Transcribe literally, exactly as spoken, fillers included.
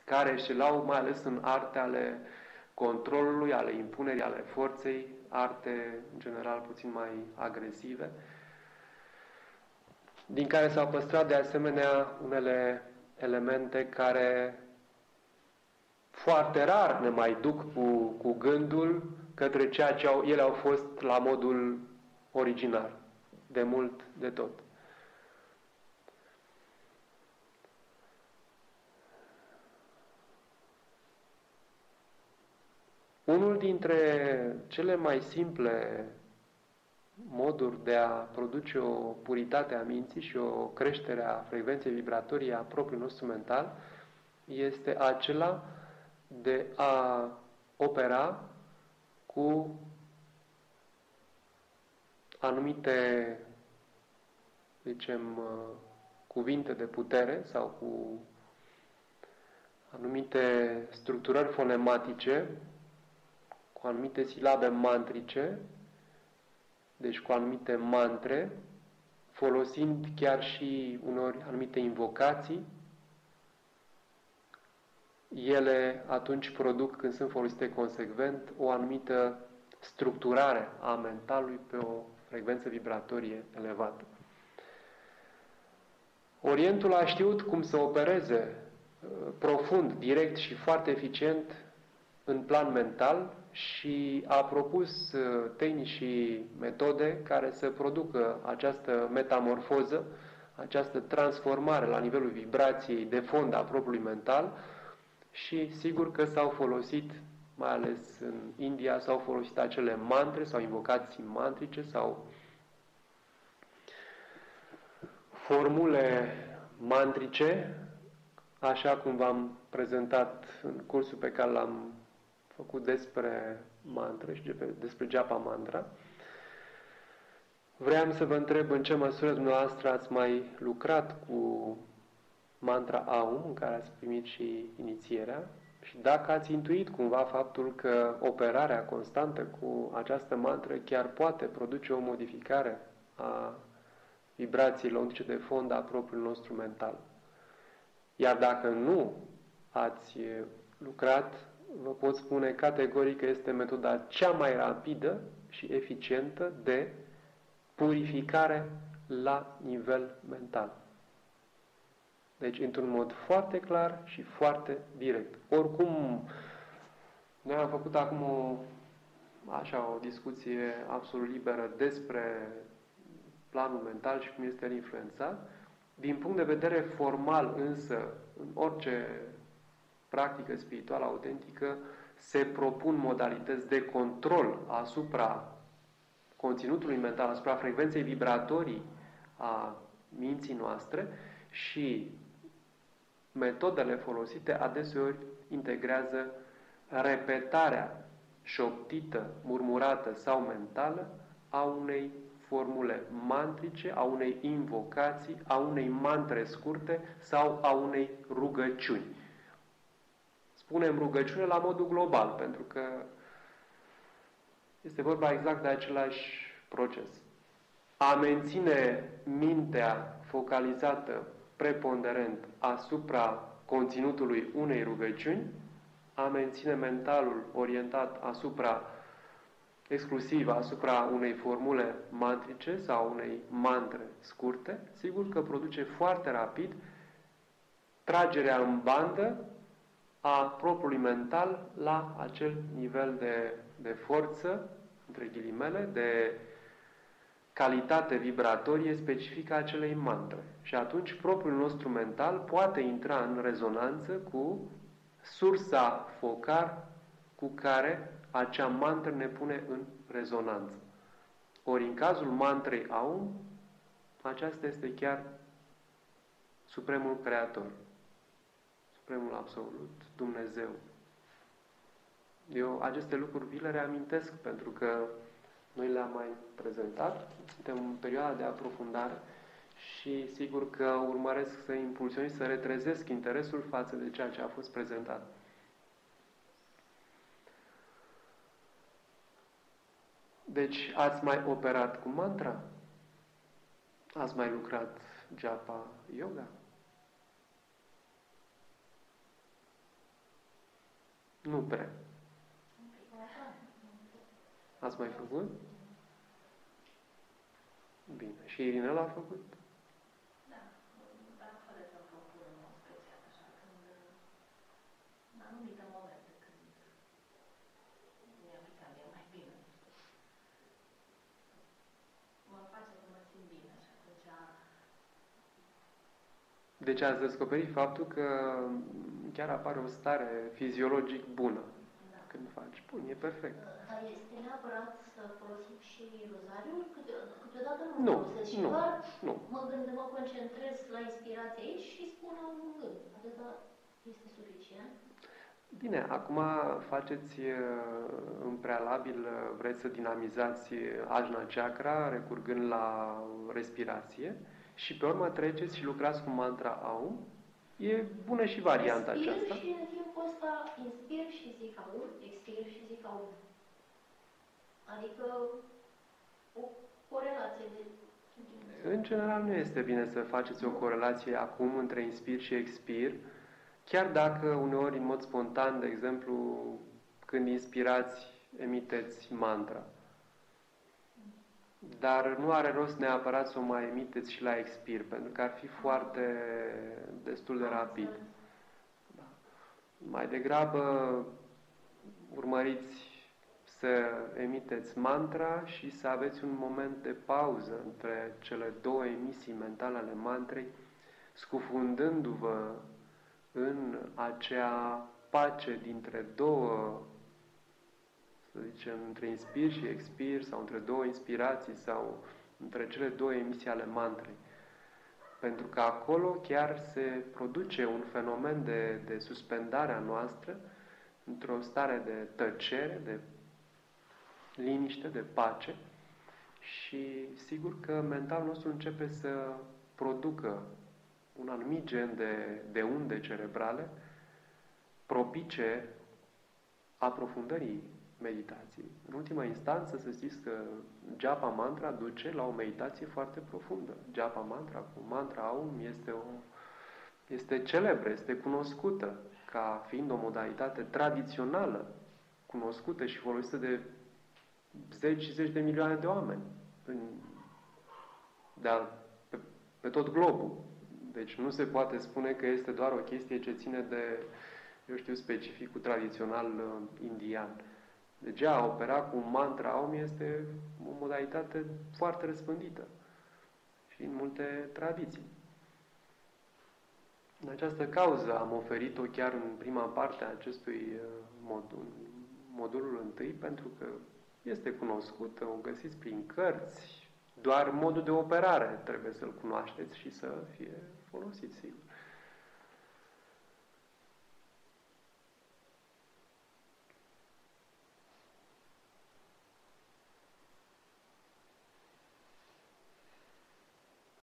care excelau mai ales în arte ale controlului, ale impunerii, ale forței, arte în general puțin mai agresive, din care s-au păstrat de asemenea unele elemente care foarte rar ne mai duc cu, cu gândul către ceea ce au, ele au fost la modul original, de mult de tot. Unul dintre cele mai simple moduri de a produce o puritate a minții și o creștere a frecvenței vibratorii a propriului nostru mental este acela de a opera cu anumite, zicem, cuvinte de putere sau cu anumite structurări fonematice, cu anumite silabe mantrice, deci cu anumite mantre, folosind chiar și unor anumite invocații. Ele atunci produc, când sunt folosite consecvent, o anumită structurare a mentalului pe o frecvență vibratorie elevată. Orientul a știut cum să opereze profund, direct și foarte eficient în plan mental și a propus tehnici și metode care să producă această metamorfoză, această transformare la nivelul vibrației de fond a propriului mental și sigur că s-au folosit, mai ales în India, s-au folosit acele mantre sau invocații mantrice sau formule mantrice, așa cum v-am prezentat în cursul pe care l-am făcut despre mantra și despre japa mantra. Vreau să vă întreb în ce măsură dumneavoastră ați mai lucrat cu mantra Aum, în care ați primit și inițierea, și dacă ați intuit cumva faptul că operarea constantă cu această mantră chiar poate produce o modificare a vibrațiilor ondice de fond a propriului nostru mental. Iar dacă nu ați lucrat, vă pot spune categoric că este metoda cea mai rapidă și eficientă de purificare la nivel mental. Deci, într-un mod foarte clar și foarte direct. Oricum, noi am făcut acum o, așa, o discuție absolut liberă despre planul mental și cum este el influențat. Din punct de vedere formal, însă, în orice practică spirituală autentică, se propun modalități de control asupra conținutului mental, asupra frecvenței vibratorii a minții noastre și metodele folosite adeseori integrează repetarea șoptită, murmurată sau mentală a unei formule mantrice, a unei invocații, a unei mantre scurte sau a unei rugăciuni. Spunem rugăciune la modul global, pentru că este vorba exact de același proces. A menține mintea focalizată preponderent asupra conținutului unei rugăciuni, a menține mentalul orientat asupra exclusiv asupra unei formule mantrice sau unei mantre scurte, sigur că produce foarte rapid tragerea în bandă a propriului mental la acel nivel de, de forță, între ghilimele, de calitate vibratorie specifică a acelei mantre. Și atunci propriul nostru mental poate intra în rezonanță cu sursa focar cu care acea mantră ne pune în rezonanță. Ori în cazul mantrei Aum, aceasta este chiar Supremul Creator, Supremul Absolut, Dumnezeu. Eu aceste lucruri vi le reamintesc pentru că noi le-am mai prezentat, suntem în perioada de aprofundare și sigur că urmăresc să impulsionez, să retrezesc interesul față de ceea ce a fost prezentat. Deci, ați mai operat cu mantra? Ați mai lucrat japa yoga? Nu prea. Ați mai făcut? Bine. Și Irina l-a făcut? Da. Dar fără să propun în mod special, așa, când în anumite momente, când mi-a picat mie mai bine. Mă face să mă simt bine și atunci... Deci ați descoperit faptul că chiar apare o stare fiziologic bună. Da. Când faci. Bun, e perfect. Dar este neapărat să folosim și rozariul? Câte, câteodată nu, Nu, folosesc și nu, doar nu. mă gând, mă concentrez la inspirație aici și spun un gând. Atâta este suficient? Bine, acum faceți în prealabil, vreți să dinamizați ajna chakra, recurgând la respirație și pe urmă treceți și lucrați cu mantra Aum. E bună și varianta Respir aceasta. și în timpul ăsta inspir și zic Aum, expir și zic Aum. Adică o corelație de... În general nu este bine să faceți o corelație acum între inspir și expir, chiar dacă uneori, în mod spontan, de exemplu, când inspirați, emiteți mantra. Dar nu are rost neapărat să o mai emiteți și la expir, pentru că ar fi foarte destul de rapid. Da. Mai degrabă urmăriți să emiteți mantra și să aveți un moment de pauză între cele două emisii mentale ale mantrei, scufundându-vă în acea pace dintre două, să zicem, între inspir și expir, sau între două inspirații, sau între cele două emisii ale mantrei. Pentru că acolo chiar se produce un fenomen de, de suspendare a noastră într-o stare de tăcere, de liniște, de pace și sigur că mentalul nostru începe să producă un anumit gen de, de unde cerebrale propice aprofundării meditației. În ultima instanță, să știți că japa mantra duce la o meditație foarte profundă. Japa mantra, cu mantra Aum, este, o, este celebră, este cunoscută ca fiind o modalitate tradițională, cunoscută și folosită de zeci și zeci de milioane de oameni în, de a, pe, pe tot globul. Deci nu se poate spune că este doar o chestie ce ține de, eu știu, specificul tradițional uh, indian. Deci a opera cu mantra Aum este o modalitate foarte răspândită și în multe tradiții. În această cauză am oferit-o chiar în prima parte a acestui uh, modul, modulul întâi, pentru că este cunoscută, o găsiți prin cărți, doar modul de operare trebuie să-l cunoașteți și să fie folosit, sigur.